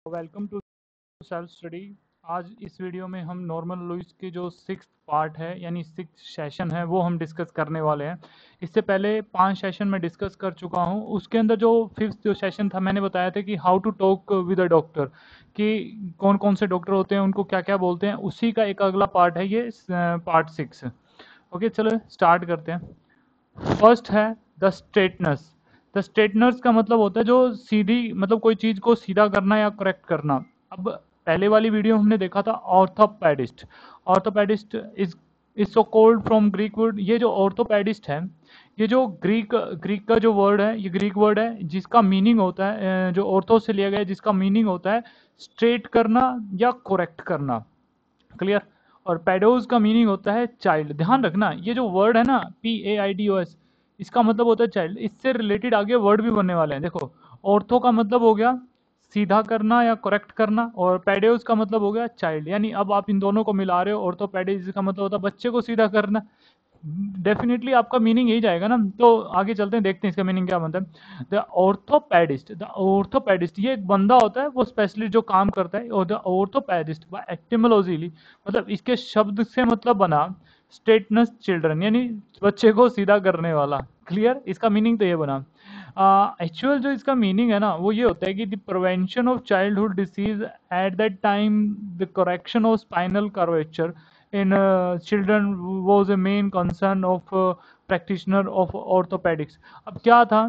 Welcome to self study. आज इस video में हम नॉर्मल लुईस के जो सिक्स्थ पार्ट है यानी सिक्स्थ सेशन है वो हम डिस्कस करने वाले हैं। इससे पहले 5 सेशन में डिस्कस कर चुका हूं। उसके अंदर जो फिफ्थ जो सेशन था मैंने बताया था कि how to talk with a doctor, कि कौन कौन से डॉक्टर होते हैं, उनको क्या क्या बोलते हैं। उसी का एक अगला पार्ट है ये पार्ट 6। ओके, चलो स्टार्ट करते हैं। फर्स्ट है द स्ट्रेटनेस। द स्ट्रेटनर्स का मतलब होता है जो सीधी, मतलब कोई चीज को सीधा करना या करेक्ट करना। अब पहले वाली वीडियो हमने देखा था orthopaedist. Orthopaedist is so called from Greek word. ये जो ऑर्थोपेडिस्ट है, ये जो ग्रीक ग्रीक का जो वर्ड है, ये ग्रीक वर्ड है जिसका मीनिंग होता है, जो ऑर्थो से लिया गया है, जिसका मीनिंग होता है स्ट्रेट करना या करेक्ट करना। क्लियर। और पेडोज का मीनिंग होता है चाइल्ड। ध्यान रखना ये जो वर्ड है ना, PAIDOS, इसका मतलब होता है चाइल्ड। इससे रिलेटेड आगे वर्ड भी बनने वाले हैं। देखो, ऑर्थो का मतलब हो गया सीधा करना या करेक्ट करना, और पेडोज का मतलब हो गया चाइल्ड। यानी अब आप इन दोनों को मिला रहे हो, ऑर्थोपेडिज का मतलब होता है बच्चे को सीधा करना। डेफिनेटली आपका मीनिंग यही जाएगा ना। तो आगे चलते हैं, देखते हैं इसका मीनिंग क्या बनता है। द ऑर्थोपेडिस्ट ये एक बंदा होता है, वो स्पेशलिस्ट जो काम करता है। और द ऑर्थोपेडिस्ट एटिमोलॉजीली मतलब इसके शब्द से मतलब बना स्ट्रेटनेस चिल्ड्रन, यानी बच्चे को सीधा करने वाला। क्लियर, इसका मीनिंग तो ये बना। एक्चुअल जो इसका मीनिंग है ना वो ये होता है कि the prevention of childhood disease at that time, the correction of spinal curvature in children was a main concern of practitioner of orthopedics। अब क्या था,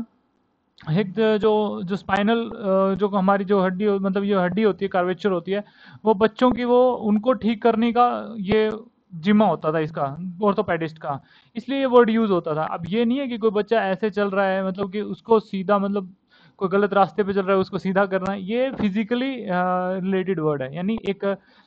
एक जो जो स्पाइनल, जो हमारी जो हड्डी मतलब ये हड्डी होती है, कर्वेचर होती है, वो बच्चों की वो उनको ठीक करने का ये जिम्मा होता था इसका, ऑर्थोपेडिस्ट का। इसलिए ये वर्ड यूज होता था। अब ये नहीं है कि कोई बच्चा ऐसे चल रहा है, मतलब कि उसको सीधा, मतलब कोई गलत रास्ते पे चल रहा है उसको सीधा करना, ये फिजिकली रिलेटेड वर्ड है। यानी एक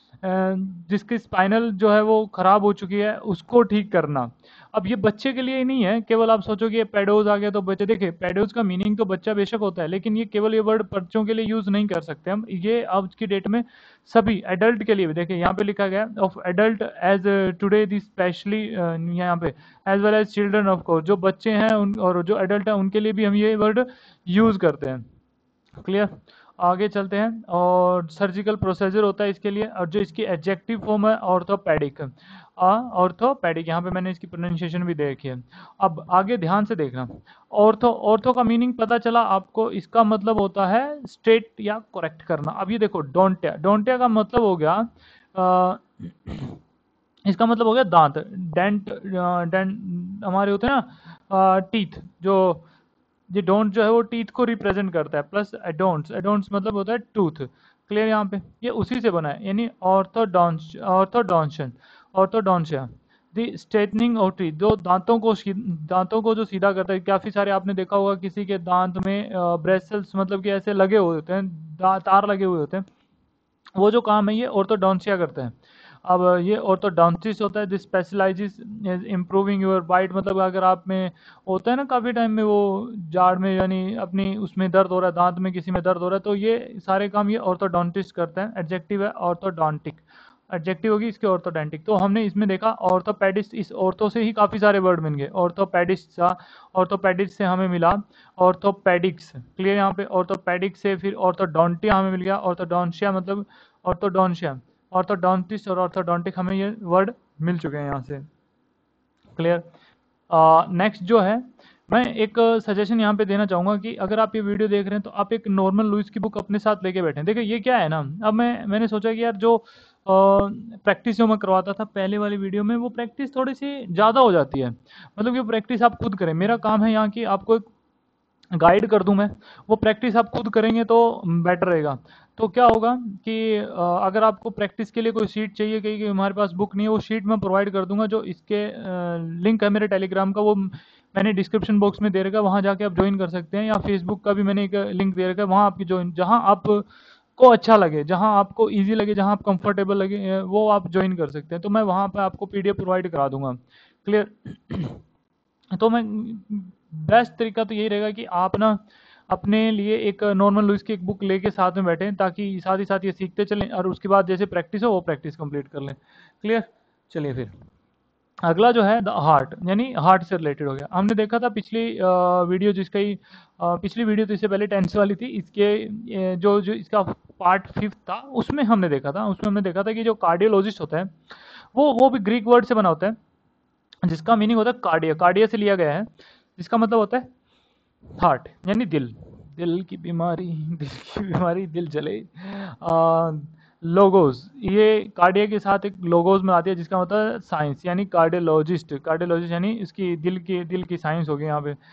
जिसकी स्पाइनल जो है वो खराब हो चुकी है उसको ठीक करना। अब ये बच्चे के लिए ही नहीं है, केवल आप सोचो कि ये पेडोज आ गया तो बच्चे। देखिए, पेडोज का मीनिंग तो बच्चा बेशक होता है, लेकिन ये केवल ये वर्ड बच्चों के लिए यूज नहीं कर सकते हम। ये आज की डेट में सभी एडल्ट के लिए भी, देखिए यहाँ पे लिखा गया of adult age today the specially, यहाँ पे as well as children of course, जो बच्चे हैं उन और जो एडल्ट हैं उनके लिए भी हम ये वर्ड यूज करते हैं। क्लियर, आगे चलते हैं। और सर्जिकल प्रोसीजर होता है इसके लिए, और जो इसकी एडजेक्टिव फॉर्म है ऑर्थोपेडिक। ऑर्थोपेडिक, यहाँ पे मैंने इसकी प्रोनाउंसिएशन भी देखी है। अब आगे ध्यान से देखना। ऑर्थो, ऑर्थो का मीनिंग पता चला आपको, इसका मतलब होता है स्ट्रेट या करेक्ट करना। अब ये देखो, डोंटिया, डोंटिया का मतलब हो गया अ, इसका मतलब हो गया दांत। डेंट, डेंट हमारे होते हैं ना टीथ, जो ये डोंट जो है वो टीथ को रिप्रेजेंट करता है, प्लस एडोंट्स, एडोंट्स मतलब होता है टूथ। क्लियर, यहाँ पे ये उसी से बना है, यानी orthodons, orthodontion, orthodontia the straightening of teeth, जो दांतों को जो सीधा करता है। काफी सारे आपने देखा होगा किसी के दांत में ब्रेसल्स, मतलब कि ऐसे लगे हुए होते हैं, तार लगे हुए होते हैं। वो जो काम है ये ऑर्थोडॉन्सिया करते हैं। अब ये ऑर्थोडॉन्टिस्ट होता है जो स्पेशलाइजेस इम्प्रूविंग योर बाइट, मतलब अगर आप में होता है ना काफ़ी टाइम में वो जाड़ में, यानी अपनी उसमें दर्द हो रहा है, दांत में किसी में दर्द हो रहा है, तो ये सारे काम ये ऑर्थोडॉन्टिस्ट करते हैं। एडजेक्टिव है ऑर्थोडॉन्टिक, एडजेक्टिव होगी इसके ऑर्थोडेंटिक। तो हमने इसमें देखा ऑर्थोपेडिस्ट, इस ऑर्थो से ही काफ़ी सारे वर्ड मिल गए। ऑर्थोपेडिस्ट सा, ऑर्थोपेडिस्ट से हमें मिला ऑर्थोपेडिक्स। क्लियर, यहाँ पे ऑर्थोपेडिक्स से फिर ऑर्थोडॉन्टिया हमें मिल गया, ऑर्थोडॉन्शिया मतलब ऑर्थोडॉन्शिया, ऑर्थोडॉन्टिस्ट और ऑर्थोडॉन्टिक हमें ये वर्ड मिल चुके हैं यहाँ से। क्लियर। नेक्स्ट जो है, मैं एक सजेशन यहाँ पे देना चाहूँगा कि अगर आप ये वीडियो देख रहे हैं तो आप एक नॉर्मल लुइस की बुक अपने साथ लेके बैठें। देखिए ये क्या है ना, अब मैंने सोचा कि यार जो प्रैक्टिस जो मैं करवाता था पहले वाली वीडियो में, वो प्रैक्टिस थोड़ी सी ज़्यादा हो जाती है। मतलब कि प्रैक्टिस आप खुद करें। मेरा काम है यहाँ की आपको एक गाइड कर दूं मैं, वो प्रैक्टिस आप खुद करेंगे तो बेटर रहेगा। तो क्या होगा कि अगर आपको प्रैक्टिस के लिए कोई शीट चाहिए, कि हमारे पास बुक नहीं है, वो शीट मैं प्रोवाइड कर दूंगा। जो इसके लिंक है मेरे टेलीग्राम का, वो मैंने डिस्क्रिप्शन बॉक्स में दे रखा है, वहाँ जाके आप ज्वाइन कर सकते हैं। या फेसबुक का भी मैंने एक लिंक दे रखा है, वहाँ आपकी ज्वाइन, जहाँ आपको अच्छा लगे, जहाँ आपको ईजी लगे, जहाँ आप कंफर्टेबल लगे, वो आप ज्वाइन कर सकते हैं। तो मैं वहाँ पर आपको PDF प्रोवाइड करा दूंगा। क्लियर। तो मैं, बेस्ट तरीका तो यही रहेगा कि आप ना अपने लिए एक नॉर्मल लुइस की एक बुक लेके साथ में बैठें, ताकि साथ ही साथ ये सीखते चलें, और उसके बाद जैसे प्रैक्टिस हो वो प्रैक्टिस कंप्लीट कर लें। क्लियर, चलिए फिर अगला जो है द हार्ट, यानी हार्ट से रिलेटेड हो गया। हमने देखा था पिछली वीडियो, जिसका ही पिछली वीडियो तो इससे पहले टेंस वाली थी, इसके जो जो इसका पार्ट 5 था, उसमें हमने देखा था, कि जो कार्डियोलॉजिस्ट होता है वो भी ग्रीक वर्ड से बना होता है, जिसका मीनिंग होता है कार्डिया, कार्डिया से लिया गया है, जिसका मतलब होता है हार्ट, यानी दिल। दिल की बीमारी, दिल की बीमारी, दिल जले। लोगोस, ये कार्डिया के साथ एक लोगोस में आती है, जिसका मतलब है साइंस, यानी कार्डियोलॉजिस्ट। कार्डियोलॉजिस्ट यानी इसकी दिल की साइंस होगी यहाँ पे।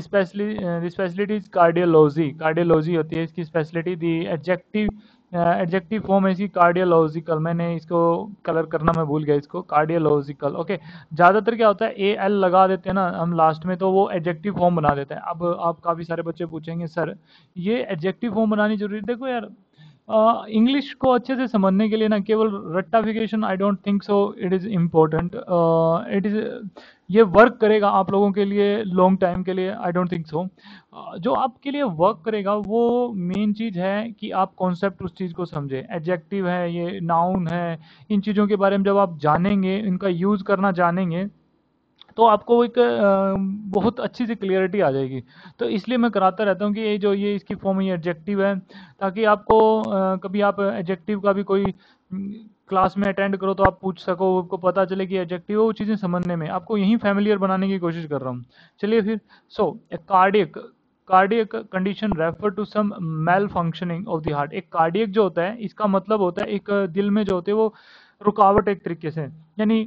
स्पेशलिटी इज कार्डियोलॉजी, कार्डियोलॉजी होती है इसकी speciality. The adjective, adjective form है इसकी कार्डियोलॉजिकल। मैंने इसको कलर करना मैं भूल गया, इसको कार्डियोलॉजिकल। ओके, ज़्यादातर क्या होता है ए एल लगा देते हैं ना हम लास्ट में, तो वो एडजेक्टिव फॉर्म बना देते हैं। अब आप काफ़ी सारे बच्चे पूछेंगे सर ये एडजेक्टिव फॉर्म बनानी जरूरी है? देखो यार, इंग्लिश को अच्छे से समझने के लिए ना केवल रट्टाफिकेशन, I don't think so it is important. It is, ये वर्क करेगा आप लोगों के लिए लॉन्ग टाइम के लिए, आई डोंट थिंक सो। जो आपके लिए वर्क करेगा वो मेन चीज़ है कि आप कॉन्सेप्ट उस चीज़ को समझे। एडजेक्टिव है, ये नाउन है, इन चीज़ों के बारे में जब आप जानेंगे, इनका यूज़ करना जानेंगे, तो आपको एक बहुत अच्छी सी क्लियरिटी आ जाएगी। तो इसलिए मैं कराता रहता हूँ कि ये जो ये इसकी फॉर्म ये एडजेक्टिव है, ताकि आपको कभी आप एडजेक्टिव का भी कोई क्लास में अटेंड करो तो आप पूछ सको, आपको पता चले कि एडजेक्टिव वो चीज़ें समझने में आपको यहीं फैमिलियर बनाने की कोशिश कर रहा हूँ। चलिए फिर, so cardiac, cardiac condition refer to some malfunctioning of the heart. एक कार्डियक जो होता है, इसका मतलब होता है एक दिल में जो होते हैं वो रुकावट, एक तरीके से, यानी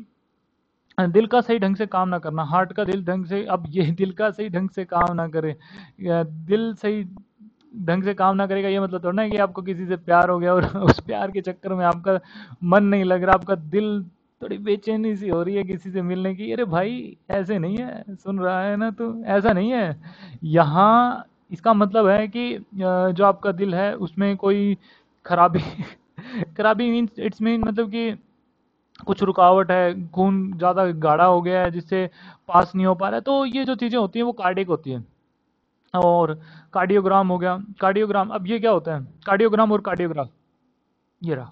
दिल का सही ढंग से काम ना करना, हार्ट का दिल ढंग से, अब ये दिल का सही ढंग से काम ना करे, या दिल सही ढंग से काम ना करेगा, ये मतलब थोड़ा ना है कि आपको किसी से प्यार हो गया और उस प्यार के चक्कर में आपका मन नहीं लग रहा, आपका दिल थोड़ी बेचैनी सी हो रही है किसी से मिलने की। अरे भाई ऐसे नहीं है, सुन रहा है ना तू, ऐसा नहीं है यहाँ। इसका मतलब है कि जो आपका दिल है उसमें कोई खराबी खराबी मीन्स, इट्स मीन मतलब कि कुछ रुकावट है, खून ज़्यादा गाढ़ा हो गया है जिससे पास नहीं हो पा रहा है, तो ये जो चीज़ें होती हैं वो कार्डियक होती हैं। और कार्डियोग्राम हो गया, कार्डियोग्राम, अब ये क्या होता है कार्डियोग्राम और कार्डियोग्राफ, ये रहा।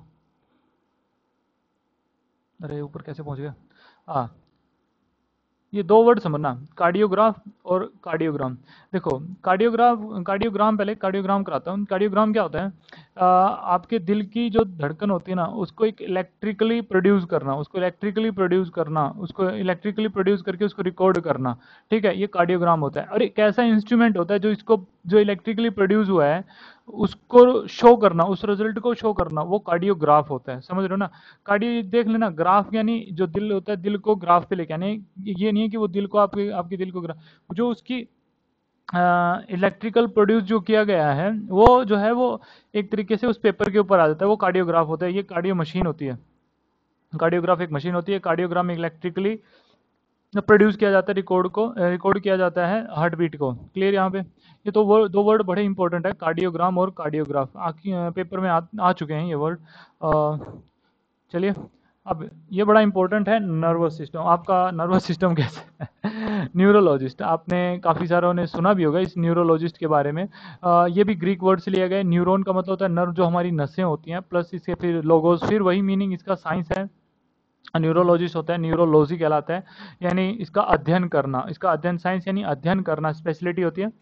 अरे ऊपर कैसे पहुंच गया? हाँ, ये दो वर्ड समझना, कार्डियोग्राफ और कार्डियोग्राम। देखो कार्डियोग्राफ, कार्डियोग्राम, पहले कार्डियोग्राम कराता हूँ। कार्डियोग्राम क्या होता है? आपके दिल की जो धड़कन होती है ना, उसको एक इलेक्ट्रिकली प्रोड्यूस करना, उसको इलेक्ट्रिकली प्रोड्यूस करके उसको रिकॉर्ड करना। ठीक है, ये कार्डियोग्राम होता है। और एक ऐसा इंस्ट्रूमेंट होता है जो इसको, जो इलेक्ट्रिकली प्रोड्यूस हुआ है उसको शो करना, उस रिजल्ट को शो करना, वो कार्डियोग्राफ होता है। समझ रहे हो ना? कार्डियो देख लेना, ग्राफ यानी जो दिल होता है, दिल को ग्राफ पे लेके आने, ये नहीं है कि वो दिल को आपके आपके दिल को ग्राफ, जो उसकी इलेक्ट्रिकल प्रोड्यूस जो किया गया है वो जो है वो एक तरीके से उस पेपर के ऊपर आ जाता है, वो कार्डियोग्राफ होता है। ये कार्डियो मशीन होती है, कार्डियोग्राफ एक मशीन होती है। कार्डियोग्राम इलेक्ट्रिकली प्रोड्यूस किया जाता है, रिकॉर्ड किया जाता है हार्ट बीट को। क्लियर यहाँ पे? ये तो दो वर्ड बड़े इंपॉर्टेंट है, कार्डियोग्राम और कार्डियोग्राफ, पेपर में आ चुके हैं ये वर्ड। चलिए, अब ये बड़ा इंपॉर्टेंट है, नर्वस सिस्टम। आपका नर्वस सिस्टम कैसे है? न्यूरोलॉजिस्ट, आपने काफ़ी सारों ने सुना भी होगा इस न्यूरोलॉजिस्ट के बारे में। ये भी ग्रीक वर्ड से लिया गया है। न्यूरॉन का मतलब होता है नर्व, जो हमारी नसें होती हैं, प्लस इसके फिर लोगोस, फिर वही मीनिंग इसका साइंस है। न्यूरोलॉजिस्ट होता है, न्यूरोलॉजी कहलाता है, यानी इसका अध्ययन करना, इसका अध्ययन, साइंस यानी अध्ययन करना, स्पेशलिटी होती है।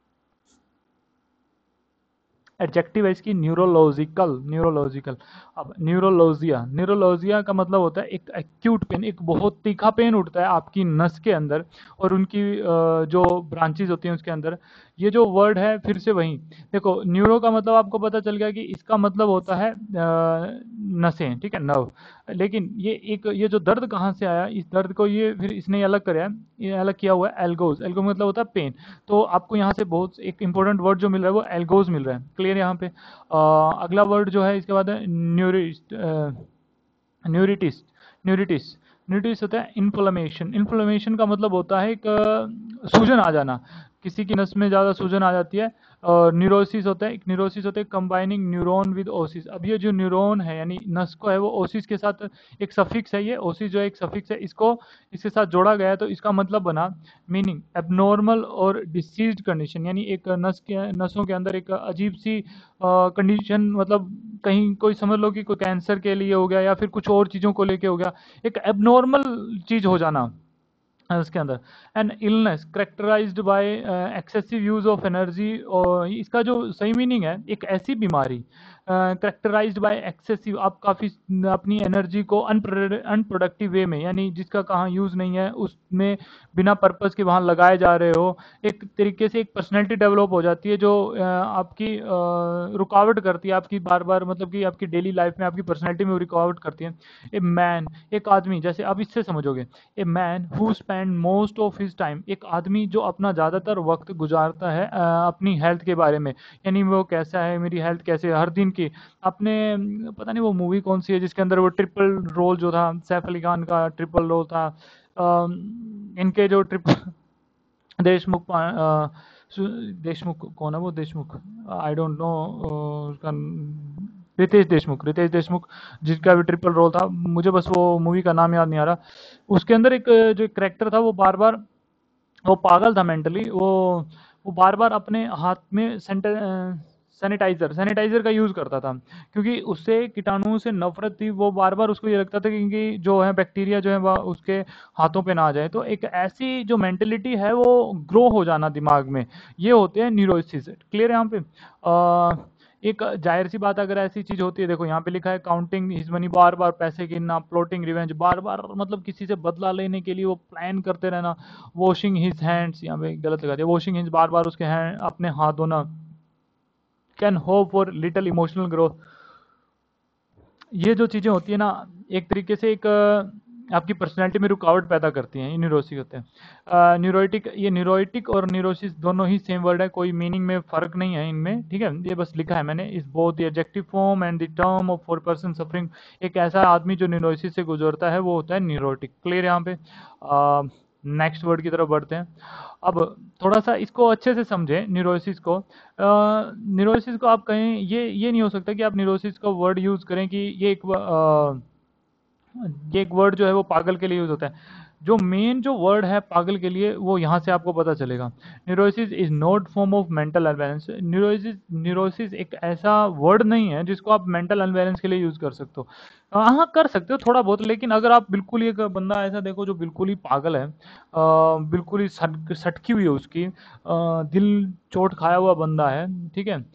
एडजेक्टिव है इसकी न्यूरोलॉजिकल, न्यूरोलॉजिकल। अब न्यूरोलॉजिया, न्यूरोलॉजिया का मतलब होता है एक एक्यूट पेन, एक बहुत तीखा पेन उठता है आपकी नस के अंदर और उनकी जो ब्रांचेज होती हैं उसके अंदर। ये जो वर्ड है फिर से वही, देखो न्यूरो का मतलब आपको पता चल गया कि इसका मतलब होता है नसें, ठीक है, नर्व। लेकिन ये जो दर्द कहाँ से आया, इस दर्द को ये फिर इसने अलग कराया, ये अलग किया हुआ है एल्गोज। एल्गो मतलब होता है पेन। तो आपको यहाँ से बहुत एक इंपॉर्टेंट वर्ड जो मिल रहा है वो एल्गोज मिल रहा है। क्लियर यहाँ पे? अगला वर्ड जो है इसके बाद है न्यूरिस्ट, न्यूरिटिस, न्यूरिटिस। न्यूरिटिस होता है इन्फ्लेमेशन। इन्फ्लेमेशन का मतलब होता है एक सूजन आ जाना, किसी की नस में ज़्यादा सूजन आ जाती है। और न्यूरोसिस होता है, एक न्यूरोसिस होता है कंबाइनिंग न्यूरॉन विद ओसिस। अब ये जो न्यूरॉन है यानी नस को है वो ओसिस के साथ एक सफिक्स है, ये ओसिस जो है एक सफिक्स है, इसको इसके साथ जोड़ा गया है, तो इसका मतलब बना मीनिंग एबनॉर्मल और डिसीज्ड कंडीशन, यानी एक नस के नसों के अंदर एक अजीब सी कंडीशन, मतलब कहीं कोई समझ लो कि कोई कैंसर के लिए हो गया या फिर कुछ और चीज़ों को लेके हो गया, एक एबनॉर्मल चीज़ हो जाना उसके अंदर। An illness characterised by excessive use of energy, और इसका जो सही मीनिंग है एक ऐसी बीमारी करेक्टराइज्ड बाय एक्सेसिव, आप काफ़ी अपनी एनर्जी को अनप्रोडक्टिव वे में, यानी जिसका कहाँ यूज़ नहीं है उसमें बिना पर्पस के वहाँ लगाए जा रहे हो, एक तरीके से एक पर्सनैलिटी डेवलप हो जाती है जो आपकी रुकावट करती है आपकी बार बार, मतलब कि आपकी डेली लाइफ में आपकी पर्सनैलिटी में रुकावट करती है। ए मैन, एक आदमी, जैसे आप इससे समझोगे, a man who spend most of his time, एक आदमी जो अपना ज़्यादातर वक्त गुजारता है अपनी हेल्थ के बारे में, यानी वो कैसा है, मेरी हेल्थ कैसे है हर दिन की। आपने पता नहीं वो मूवी कौन सी है जिसके अंदर वो ट्रिपल रोल जो था, सैफ अली खान का ट्रिपल रोल था, इनके जो ट्रिपल देशमुख देशमुख कौन है वो, देशमुख आई डोंट नो उसका, रितेश देशमुख जिसका भी ट्रिपल रोल था, मुझे बस वो मूवी का नाम याद नहीं आ रहा। उसके अंदर एक जो कैरेक्टर था वो बार बार, वो पागल था मेंटली, वो बार बार अपने हाथ में सैनिटाइजर का यूज़ करता था, क्योंकि उससे कीटाणुओं से नफरत थी। वो बार बार उसको ये लगता था कि जो है बैक्टीरिया जो है वह उसके हाथों पे ना आ जाए। तो एक ऐसी जो मेंटेलिटी है वो ग्रो हो जाना दिमाग में, ये होते हैं न्यूरोसिस। क्लियर है यहाँ पे? एक जाहिर सी बात, अगर ऐसी चीज होती है, देखो यहाँ पे लिखा है काउंटिंग हिज मनी, बार बार पैसे गिनना, प्लॉटिंग रिवेंज, बार बार मतलब किसी से बदला लेने के लिए वो प्लान करते रहना, वॉशिंग हिज हैंड्स, यहाँ पे गलत लगा दिया, वॉशिंग हिज, बार बार उसके हैंड अपने हाथ धोना, can hope for little emotional growth. ये जो चीज़ें होती है ना, एक तरीके से एक आपकी पर्सनैलिटी में रुकावट पैदा करती हैं, ये न्यूरोसिस होते हैं। न्यूरोटिक, ये न्यूरोटिक और न्यूरोसिस दोनों ही सेम वर्ड है, कोई मीनिंग में फ़र्क नहीं है इनमें, ठीक है, ये बस लिखा है मैंने, is both the adjective form and the term of for person suffering. एक ऐसा आदमी जो न्यूरोसिस से गुजरता है वो होता है न्यूरोटिक। क्लियर यहाँ पे? नेक्स्ट वर्ड की तरफ बढ़ते हैं। अब थोड़ा सा इसको अच्छे से समझें न्यूरोसिस को। न्यूरोसिस को आप कहें, ये नहीं हो सकता कि आप न्यूरोसिस का वर्ड यूज़ करें कि ये एक वर्ड जो है वो पागल के लिए यूज़ होता है। जो मेन जो वर्ड है पागल के लिए वो यहाँ से आपको पता चलेगा। Neurosis is not form of mental unbalance. Neurosis एक ऐसा वर्ड नहीं है जिसको आप मेंटल अनबैलेंस के लिए यूज़ कर सकते हो। हाँ कर सकते हो थोड़ा बहुत, लेकिन अगर आप बिल्कुल एक बंदा ऐसा देखो जो बिल्कुल ही पागल है, बिल्कुल ही सटकी हुई है उसकी, दिल चोट खाया हुआ बंदा है, ठीक है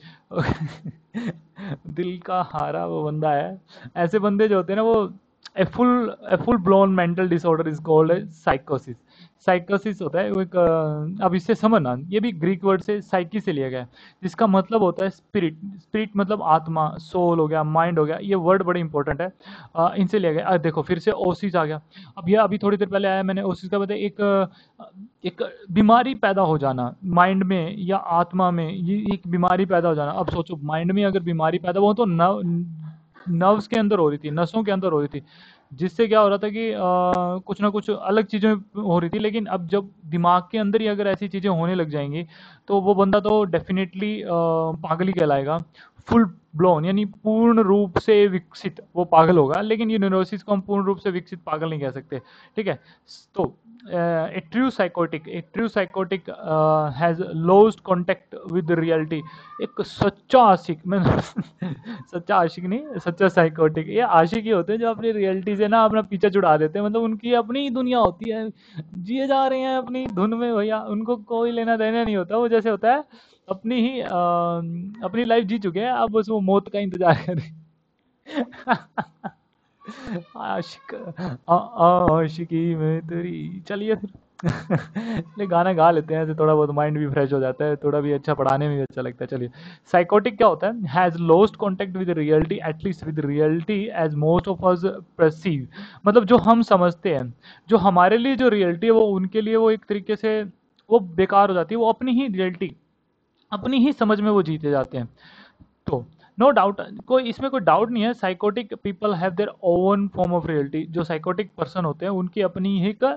दिल का हारा वो बंदा है, ऐसे बंदे जो होते हैं ना वो a full blown mental disorder is called psychosis। साइकोसिस होता है वो एक अब इससे समझना, ये भी ग्रीक वर्ड से साइकी से लिया गया है, जिसका मतलब होता है स्पिरिट। स्पिरिट मतलब आत्मा, सोल हो गया, माइंड हो गया, ये वर्ड बड़े इंपॉर्टेंट है, इनसे लिया गया। देखो फिर से ओसिस आ गया। अब ये अभी थोड़ी देर पहले आया, मैंने ओसिस का बताया, एक बीमारी पैदा हो जाना माइंड में या आत्मा में, ये एक बीमारी पैदा हो जाना। अब सोचो माइंड में अगर बीमारी पैदा हो तो नर्व्स के अंदर हो रही थी, नसों के अंदर हो रही थी, जिससे क्या हो रहा था कि कुछ ना कुछ अलग चीज़ें हो रही थी। लेकिन अब जब दिमाग के अंदर ही अगर ऐसी चीज़ें होने लग जाएंगी तो वो बंदा तो डेफिनेटली पागल ही कहलाएगा। फुल ब्लोन यानी पूर्ण रूप से विकसित वो पागल होगा, लेकिन ये न्यूरोसिस को हम पूर्ण रूप से विकसित पागल नहीं कह सकते, ठीक है। तो a true psychotic has lost contact with reality। एक सच्चा आशिक, मैं सच्चा आशिक नहीं, सच्चा साइकोटिक, ये आशिक ही होते हैं जो अपनी रियलिटी से ना अपना पीछा छुड़ा देते हैं, मतलब उनकी अपनी ही दुनिया होती है, जिए जा रहे हैं अपनी धुन में भैया, उनको कोई लेना देना नहीं होता। वो जैसे होता है अपनी ही अपनी लाइफ जी चुके हैं, अब बस वो मौत का इंतजार करें आशिक आशिकी में तेरी। चलिए फिर चलिए गाना गा लेते हैं, ऐसे थोड़ा बहुत माइंड भी फ्रेश हो जाता है, थोड़ा भी अच्छा, पढ़ाने में भी अच्छा लगता है। चलिए, साइकोटिक क्या होता है? Has lost contact with reality, at least with reality as most of us perceive. मतलब जो हम समझते हैं, जो हमारे लिए जो रियलिटी है वो उनके लिए वो एक तरीके से वो बेकार हो जाती है, वो अपनी ही रियलिटी अपनी ही समझ में वो जीते जाते हैं। तो नो डाउट, कोई इसमें कोई डाउट नहीं है, psychotic people have their own form of reality. जो साइकोटिक पर्सन होते हैं उनकी अपनी ही एक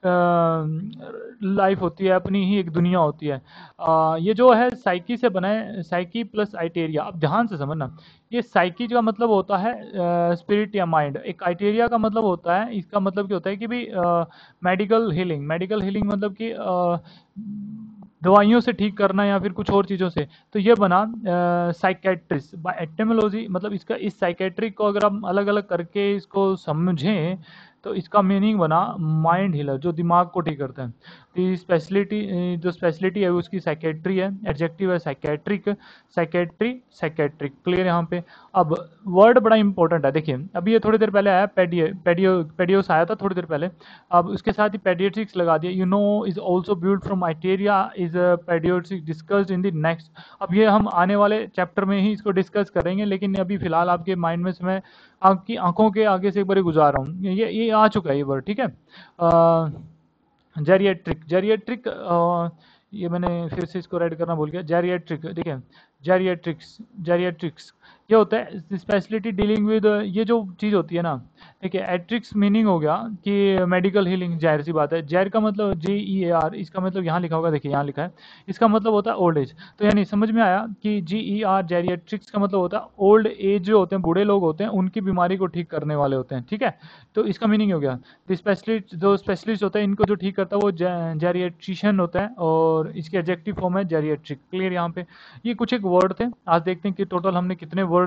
लाइफ होती है, अपनी ही एक दुनिया होती है। ये जो है साइकी से बना है, साइकी प्लस आइटेरिया। अब ध्यान से समझना, ये साइकी का मतलब होता है स्पिरिट या माइंड, एक आइटेरिया का मतलब होता है, इसका मतलब क्या होता है कि भी मेडिकल हीलिंग, मेडिकल हीलिंग मतलब कि दवाइयों से ठीक करना या फिर कुछ और चीज़ों से। तो ये बना साइकेट्रिस्ट बाय एटिमोलॉजी, मतलब इसका इस साइकेट्रिक को अगर हम अलग अलग करके इसको समझें तो इसका मीनिंग बना माइंड हीलर, जो दिमाग को ठीक करता है। तो स्पेशलिटी, जो स्पेशलिटी है उसकी साइकेट्री है, एडजेक्टिव है साइकेट्रिक, साइकेट्री साइकेट्रिक। क्लियर यहाँ पे। अब वर्ड बड़ा इंपॉर्टेंट है, देखिए अभी ये थोड़ी देर पहले आया पेडियोस आया था थोड़ी देर पहले, अब उसके साथ ही पेडियाट्रिक्स लगा दिया। You know is also built from iatria is paediatrics discussed in the next. अब ये हम आने वाले चैप्टर में ही इसको डिस्कस करेंगे, लेकिन अभी फिलहाल आपके माइंड में मैं आपकी आंखों के आगे से एक बार गुजार रहा हूँ, ये आ चुका है ये वर्ड, ठीक है। जेरिएट्रिक, जेरिएट्रिक, ये मैंने फिर से इसको रेड करना भूल गया। जेरिएट्रिक, ठीक है, जेरिएट्रिक्स, जेरिएट्रिक्स ये होता है स्पेशलिटी डीलिंग विद, ये जो चीज़ होती है ना, ठीक है। एट्रिक्स मीनिंग हो गया कि मेडिकल हीलिंग, जाहिर सी बात है। जैर का मतलब GEAR, इसका मतलब यहाँ लिखा होगा, देखिए यहाँ लिखा है, इसका मतलब होता है ओल्ड एज। तो यानी समझ में आया कि GER जेरिएट्रिक्स का मतलब होता है ओल्ड एज, जो होते हैं बूढ़े लोग होते हैं उनकी बीमारी को ठीक करने वाले होते हैं, ठीक है। तो इसका मीनिंग हो गया स्पेशलिस्ट, जो स्पेशलिस्ट होता है इनको जो ठीक करता है वो जेरिएट्रिशियन होता है, और इसके एडजेक्टिव फॉर्म है जेरिएट्रिक। क्लियर यहाँ पे। ये कुछ एक वर्ड थे, आज देखते हैं कि टोटल हमने कितने वर्ड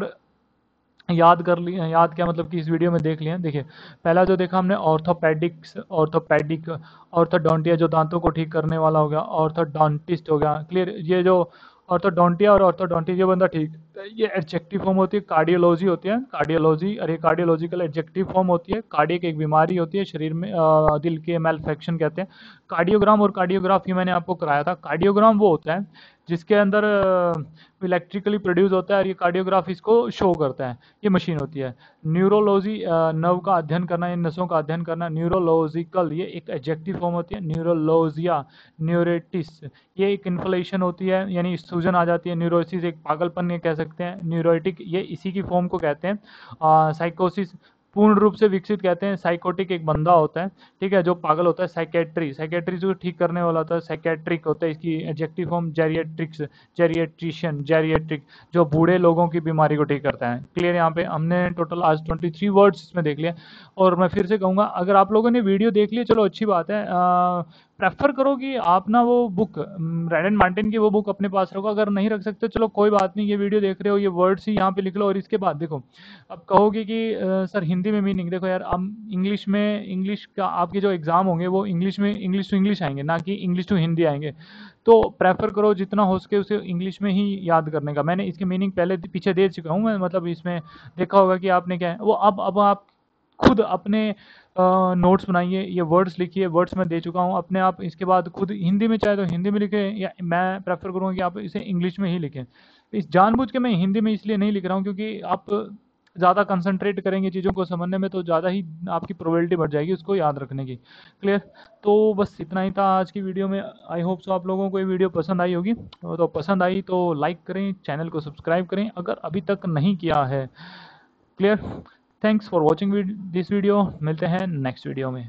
याद कर लिए, याद क्या मतलब कि इस वीडियो में देख लिए। देखिए पहला जो देखा हमने ऑर्थोपेडिक्स, ऑर्थोपेडिक, ऑर्थोडोंटिया जो दांतों को ठीक करने वाला हो गया, ऑर्थोडोंटिस्ट हो गया। क्लियर। ये जो ऑर्थोडोंटिया और ऑर्थोडोंटिस्ट, ये बंदा ठीक, ये एडजेक्टिव फॉर्म होती है। कार्डियोलॉजी होती है, कार्डियोलॉजी, अरे कार्डियोलॉजिकल एडजेक्टिव फॉर्म होती है। कार्डियक एक बीमारी होती है शरीर में, दिल के मेलफेक्शन कहते हैं। कार्डियोग्राम और कार्डियोग्राफी मैंने आपको कराया था। कार्डियोग्राम वो होता है जिसके अंदर इलेक्ट्रिकली प्रोड्यूस होता है, और ये कार्डियोग्राफ इसको शो करता है, ये मशीन होती है। न्यूरोलॉजी, नर्व का अध्ययन करना, इन नसों का अध्ययन करना। न्यूरोलॉजिकल, ये एक एडजेक्टिव फॉर्म होती है। न्यूरोलॉजिया, न्यूरेटिस, ये एक इन्फ्लेशन होती है, यानी सूजन आ जाती है। न्यूरोसिस एक पागलपन ये कह सकते हैं। न्यूरोटिक, ये इसी की फॉर्म को कहते हैं। साइकोसिस पूर्ण रूप से विकसित कहते हैं। साइकोटिक एक बंदा होता है, ठीक है, जो पागल होता है। साइकेट्री, साइकेट्री जो ठीक करने वाला होता है। साइकेट्रिक होता है, इसकी adjective form geriatrics, geriatrician, geriatric, जो बूढ़े लोगों की बीमारी को ठीक करता है। क्लियर। यहाँ पे हमने टोटल आज 23 वर्ड्स इसमें देख लिया, और मैं फिर से कहूँगा अगर आप लोगों ने वीडियो देख ली चलो अच्छी बात है, प्रेफर करो कि आप ना वो बुक रैन एंड मार्टिन की वो बुक अपने पास रखो। अगर नहीं रख सकते चलो कोई बात नहीं, ये वीडियो देख रहे हो, ये वर्ड्स ही यहाँ पे लिख लो, और इसके बाद देखो अब कहोगे कि सर हिंदी में मीनिंग, देखो यार अब इंग्लिश में, इंग्लिश का आपके जो एग्ज़ाम होंगे वो इंग्लिश में, इंग्लिश टू इंग्लिश आएंगे, ना कि इंग्लिश टू हिंदी आएंगे। तो प्रेफर करो जितना हो सके उसे इंग्लिश में ही याद करने का। मैंने इसके मीनिंग पहले पीछे दे चुका हूँ मैं, मतलब इसमें देखा होगा कि आपने क्या है वो, अब आप खुद अपने नोट्स बनाइए, ये वर्ड्स लिखिए, वर्ड्स मैं दे चुका हूँ अपने आप। इसके बाद खुद हिंदी में चाहे तो हिंदी में लिखें, या मैं प्रेफर करूँगा कि आप इसे इंग्लिश में ही लिखें। इस जानबूझ के मैं हिंदी में इसलिए नहीं लिख रहा हूँ क्योंकि आप ज़्यादा कंसंट्रेट करेंगे चीज़ों को समझने में तो ज़्यादा ही आपकी प्रोबेबिलिटी बढ़ जाएगी उसको याद रखने की। क्लियर। तो बस इतना ही था आज की वीडियो में। आई होप सो आप लोगों को ये वीडियो पसंद आई होगी, तो पसंद आई तो लाइक करें, चैनल को सब्सक्राइब करें अगर अभी तक नहीं किया है। Clear. Thanks for watching this video, मिलते हैं नेक्स्ट वीडियो में।